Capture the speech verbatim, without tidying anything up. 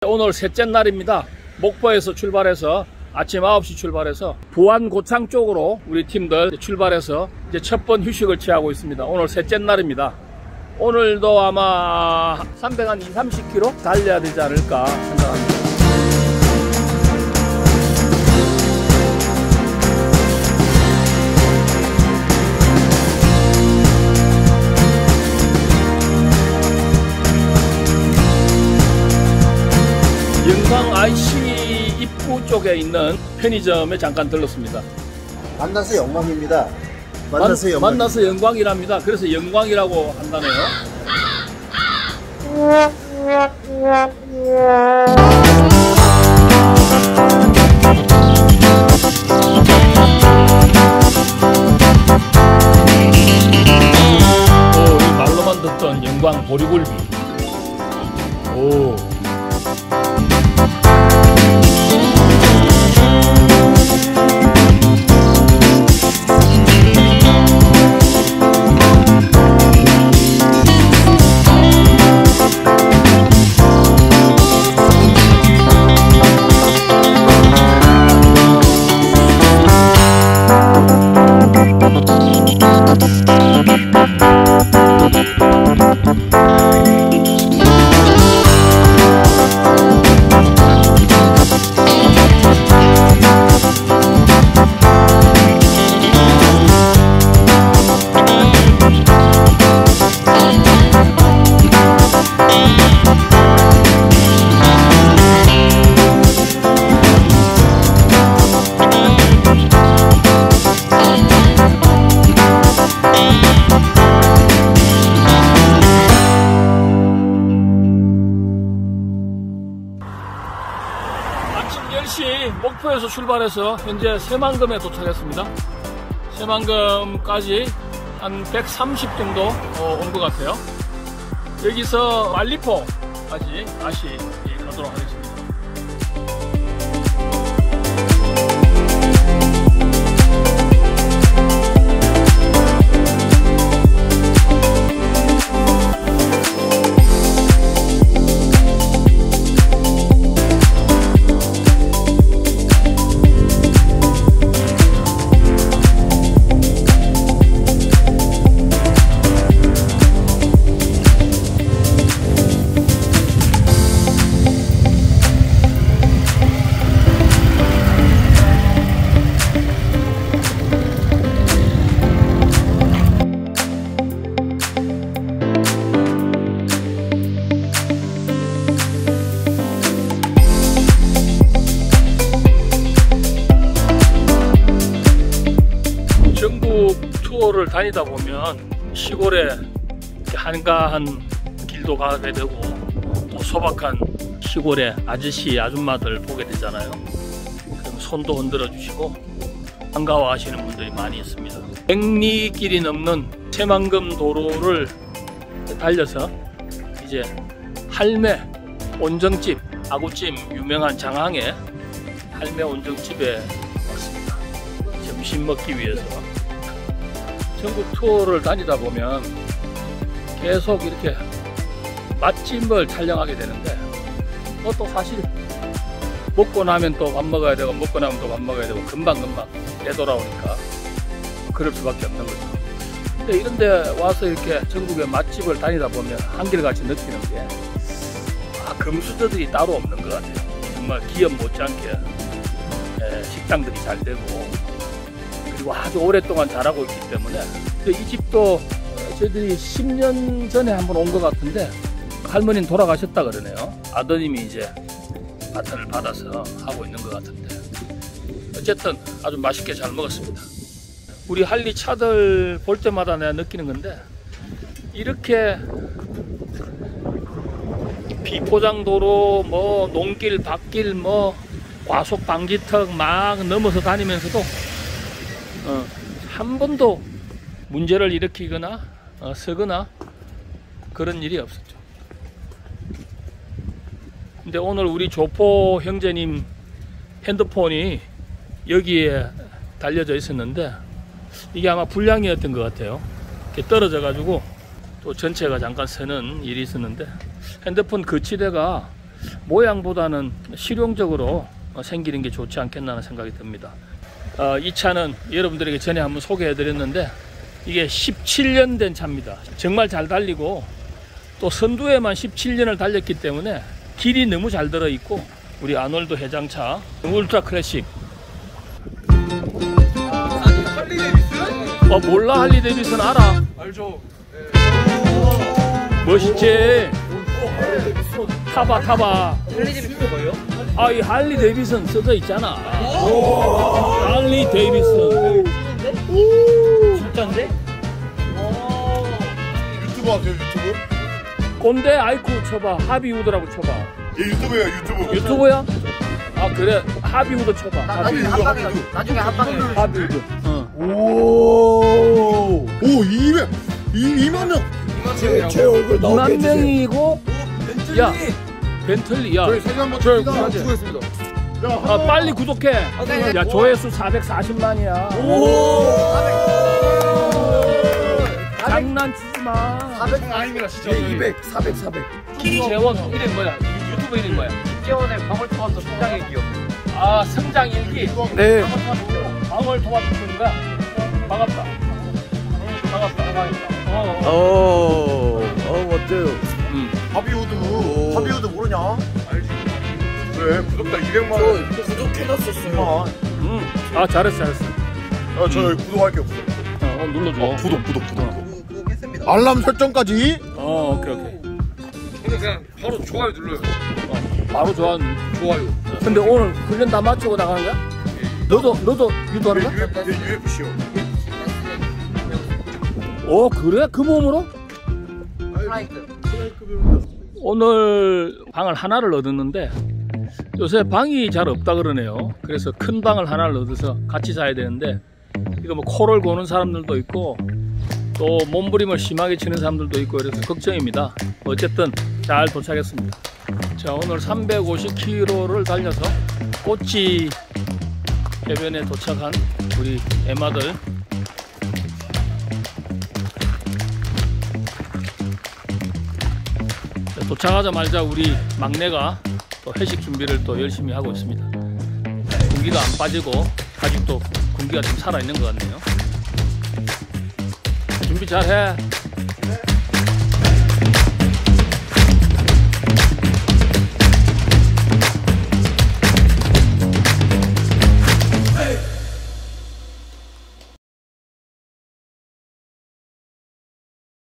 오늘 셋째 날입니다. 목포에서 출발해서 아침 아홉 시 출발해서 부안 고창 쪽으로 우리 팀들 출발해서 이제 첫 번 휴식을 취하고 있습니다. 오늘 셋째 날입니다. 오늘도 아마 삼백 한 이삼십 킬로미터 달려야 되지 않을까 생각합니다. 영광 아이씨 입구 쪽에 있는 편의점에 잠깐 들렀습니다. 만나서 영광입니다. 만나서 영광. 만나서 영광이랍니다. 그래서 영광이라고 한다네요. 오, 이 말로만 듣던 영광 보리굴비. 오. 열 시 목포에서 출발해서 현재 새만금에 도착했습니다. 새만금까지 한 백삼십 정도 온 것 같아요. 여기서 말리포까지 다시 가도록 하겠습니다. 투어를 다니다 보면 시골에 한가한 길도 가게 되고 또 소박한 시골의 아저씨 아줌마들 보게 되잖아요. 그럼 손도 흔들어 주시고 반가워하시는 분들이 많이 있습니다. 백리 길이 넘는 새만금 도로를 달려서 이제 할매 온정집, 아구찜 유명한 장항의 할매 온정집에 왔습니다. 점심 먹기 위해서. 전국 투어를 다니다 보면 계속 이렇게 맛집을 촬영하게 되는데 그것도 사실 먹고 나면 또 밥 먹어야 되고 먹고 나면 또 밥 먹어야 되고 금방금방 되돌아오니까 그럴 수밖에 없는 거죠. 근데 이런 데 와서 이렇게 전국의 맛집을 다니다 보면 한결같이 느끼는 게 아, 금수저들이 따로 없는 것 같아요. 정말 기업 못지않게 예, 식당들이 잘 되고 그리고 아주 오랫동안 자라고 있기 때문에 이 집도 저희들이 십 년 전에 한번 온 것 같은데 할머니는 돌아가셨다 그러네요. 아드님이 이제 바톤을 받아서 하고 있는 것 같은데 어쨌든 아주 맛있게 잘 먹었습니다. 우리 할리 차들 볼 때마다 내가 느끼는 건데 이렇게 비포장도로 뭐 농길 밭길 뭐 과속 방지턱 막 넘어서 다니면서도 어, 한 번도 문제를 일으키거나 어, 서거나 그런 일이 없었죠. 근데 오늘 우리 조포 형제님 핸드폰이 여기에 달려져 있었는데 이게 아마 불량이었던 것 같아요. 이렇게 떨어져 가지고 또 전체가 잠깐 서는 일이 있었는데 핸드폰 거치대가 모양보다는 실용적으로 생기는 게 좋지 않겠나 하는 생각이 듭니다. 어, 이 차는 여러분들에게 전에 한번 소개해 드렸는데 이게 십칠 년 된 차입니다. 정말 잘 달리고 또 선두에만 십칠 년을 달렸기 때문에 길이 너무 잘 들어 있고, 우리 아놀드 회장차 울트라 클래식. 할리 데이비슨? 어, 몰라? 할리 데이비슨 알아? 알죠. 멋있지? 타봐 타봐. 할리 데이비슨 뭐예요? 아, 이 할리 데이비슨 써져 있잖아. 할리 데이비슨. 진짜인데? 유튜브 하세요, 유튜브? 꼰대 아이쿠 쳐봐. 하비우드라고 쳐봐. 예, 유튜브예요, 유튜브. 유튜브야? 아, 그래. 하비우드 쳐봐. 나중에 하비우드. 합방해. 나중에 합방해. 하비우드. 어. 오, 오, 이백, 이만 명. 제, 제 얼굴 이만 명이고, 야, 벤틀리, 야, 저희 사진 한번 저희 찍자. 수고했습니다. 야, 아, 빨리 구독해. 야, 조회수 사백사십만이야. 장난치지 마. 아닙니다, 진짜. 이백, 사백, 사백. 김재원 이름 뭐야? 유튜브 이름 뭐야? 김재원의 방울토마토 성장일기요. 아, 성장일기. 네. 방울토마토 쓰는 거야? 반갑다. 반갑다. 반갑다. 어, 어. 오, 어, 어때요? 음. 하비우드. 하비우드 모르냐? 알지. 그래, 구독자 이백만 원. 구독해놨었어요. 음. 아, 잘했어, 잘했어. 아, 저 구독할게요, 구독. 어, 어, 눌러줘. 어, 구독, 구독, 구독. 어. 구독했습니다. 알람 설정까지. 어, 오케이, 오케이. 저는 그냥 바로 좋아요 눌러요. 어, 바로 좋아하는. 좋아요. 근데 오늘 훈련 다 마치고 나가는 거야? 너도, 너도 유도하는 거야? 유에프씨요. 어, 그래? 그 몸으로? 플라이트. 오늘 방을 하나를 얻었는데 요새 방이 잘 없다 그러네요. 그래서 큰 방을 하나를 얻어서 같이 자야 되는데, 이거 뭐 코를 고는 사람들도 있고 또 몸부림을 심하게 치는 사람들도 있고 그래서 걱정입니다. 어쨌든 잘 도착했습니다. 자, 오늘 삼백오십 킬로미터를 달려서 꼬치 해변에 도착한 우리 애마들. 도착하자마자 우리 막내가 또 회식 준비를 또 열심히 하고 있습니다. 공기가 안 빠지고 아직도 공기가 좀 살아있는 것 같네요. 준비 잘해.